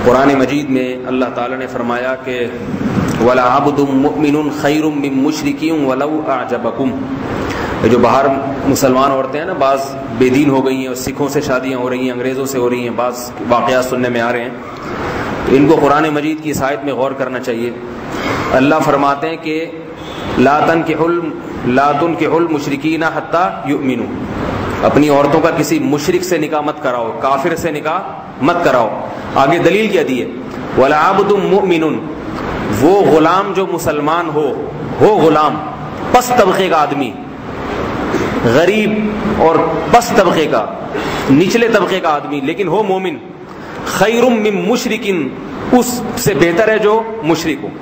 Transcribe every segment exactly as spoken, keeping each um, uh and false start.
قرآن مجید میں اللہ تعالیٰ نے فرمایا کہ وَلَعَبْدٌ مُؤْمِنٌ خَيْرٌ مِّن مُشْرِكٍ وَلَوْ أَعْجَبَكُمْ. جو باہر مسلمان عورتیں ہیں نا، بعض بے دین ہو گئی ہیں اور سکھوں سے شادیاں ہو رہی ہیں، انگریزوں سے ہو رہی ہیں، بعض واقعات سننے میں آ رہے ہیں، تو ان کو قرآن مجید کی اس آیت میں غور کرنا چاہیے. اللہ فرماتے ہیں کہ لا تنکحوا لا تنکحوا المشرکین حتی یؤمنوا. اپنی عورتوں کا کسی مشرک سے نکاح مت کراؤ، کافر سے نکاح مت کراؤ. آگے دلیل کیا دی ہے؟ وَلَعَبْدٌ مُؤْمِنٌ، وہ غلام جو مسلمان ہو ہو غلام، پس طبقے کا آدمی، غریب اور پس طبقے کا، نچلے طبقے کا آدمی، لیکن ہو مومن، خیر من مشرکن، اس سے بہتر ہے جو مشرک ہو.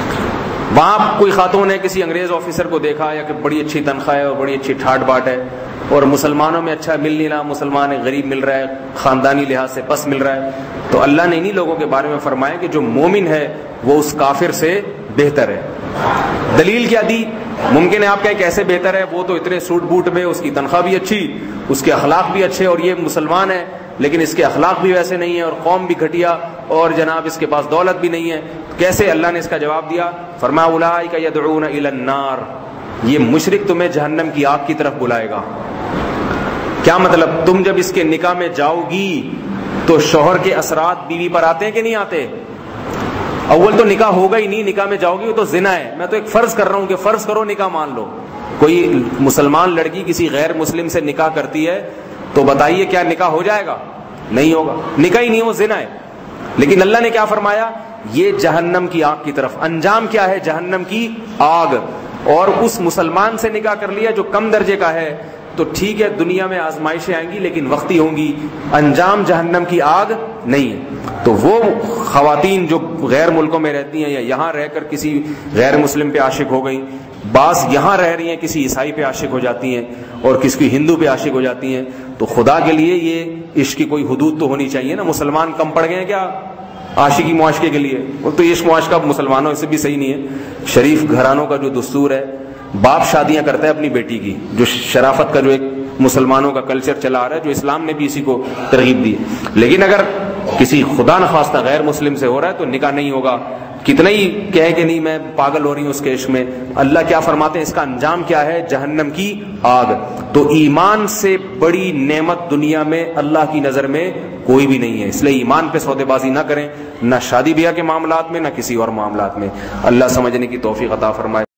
وہاں کوئی خاتون ہے، کسی انگریز آفیسر کو دیکھا یا کہ بڑی اچھی تنخواہ ہے اور بڑی اچھی ٹھاٹ باٹ ہے، اور مسلمانوں میں اچھا مل نہیں رہا، مسلمان ہے، غریب مل رہا ہے، خاندانی لحاظ سے پس مل رہا ہے، تو اللہ نے انہی لوگوں کے بارے میں فرمایا کہ جو مومن ہے وہ اس کافر سے بہتر ہے. دلیل کیا دی؟ ممکن ہے آپ کہیں کیسے بہتر ہے، وہ تو اتنے سوٹ بوٹ میں، اس کی تنخواہ بھی اچھی، اس کے اخلاق بھی اچھے، اور یہ مسلمان ہے لیکن اس کے اخلاق بھی ویسے نہیں ہیں اور قوم بھی گھٹیا اور جناب اس کے پاس دولت بھی نہیں ہے. کیسے؟ اللہ نے اس کا جواب دیا، فرمایا اولئک یدعون الی النار، یہ مشرک تمہیں جہنم کی آگ کی طرف بلائے گا. کیا مطلب؟ تم جب اس کے نکاح میں جاؤ گی تو شوہر کے اثرات بیوی پر آتے ہیں کہ نہیں آتے؟ اول تو نکاح ہوگا ہی نہیں، نکاح میں جاؤ گی وہ تو زنا ہے. میں تو ایک فرض کر رہا ہوں کہ فرض کرو نکاح مان لو، کوئی مسلمان لڑکی کسی غیر مسلم سے نکاح کرتی ہے تو بتائیے کیا نکاح ہو جائے گا؟ نہیں ہوگا، نکاح ہی نہیں، وہ زنا ہے. لیکن اللہ نے کیا فرمایا؟ یہ جہنم کی آگ کی طرف. انجام کیا ہے؟ جہنم کی آگ. اور اس مسلمان سے نکاح کر لیا جو کم درجے کا ہے تو ٹھیک ہے، دنیا میں آزمائشیں آئیں گی لیکن وقتی ہوں گی، انجام جہنم کی آگ نہیں ہے. تو وہ خواتین جو غیر ملکوں میں رہتی ہیں یا یہاں رہ کر کسی غیر مسلم پہ عاشق ہو گئیں، بعض یہاں رہ رہی ہیں کسی عیسائی پہ عاشق ہو جاتی ہیں اور کسی کی ہندو پہ عاشق ہو جاتی ہیں، تو خدا کے لیے یہ عشق کی کوئی حدود تو ہونی چاہیے نا. مسلمان کم پڑ گئے ہیں کیا عاشقی معاشقے کے لیے؟ وہ تو عشق معاشقہ مسلمانوں سے بھی صحیح نہیں ہے. شریف گھرانوں کا جو دستور ہے، باپ شادیاں کرتا ہے اپنی بیٹی کی، جو شرافت کا جو ایک مسلمانوں کا کلچر چلا آ رہا ہے، جو اسلام نے بھی اسی کو ترغیب دی. لیکن اگر کسی خدا نخواستہ غیر مسلم سے ہو رہا ہے تو نکاح نہیں ہوگا. کتنا ہی کہے کہ نہیں میں پاگل ہو رہی ہوں اس کے عشق میں، اللہ کیا فرماتے ہیں؟ اس کا انجام کیا ہے؟ جہنم کی آگ. تو ایمان سے بڑی نعمت دنیا میں اللہ کی نظر میں کوئی بھی نہیں ہے. اس لیے ایمان پہ سودے بازی نہ کریں، نہ شادی بیاہ کے معاملات میں، نہ کسی اور معاملات میں. اللہ سمجھنے کی توفیق عطا فرمائے.